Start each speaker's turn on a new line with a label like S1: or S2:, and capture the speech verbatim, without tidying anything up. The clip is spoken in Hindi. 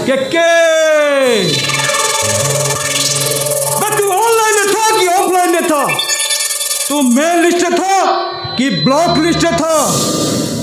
S1: के के तू ऑनलाइन में था कि ऑफलाइन में था? तू मेन लिस्ट था कि ब्लॉक लिस्ट था?